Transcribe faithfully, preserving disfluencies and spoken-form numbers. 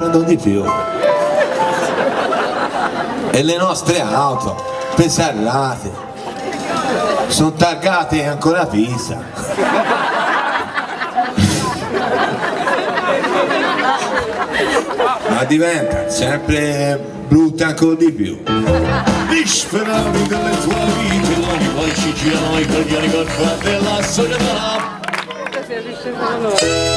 prendono di più. E le nostre auto per serrate sono targate ancora Pisa. Ma diventa sempre brutta ancora di più. Disperati delle tue vite, ogni poi ci girano i coglioni per fare della società.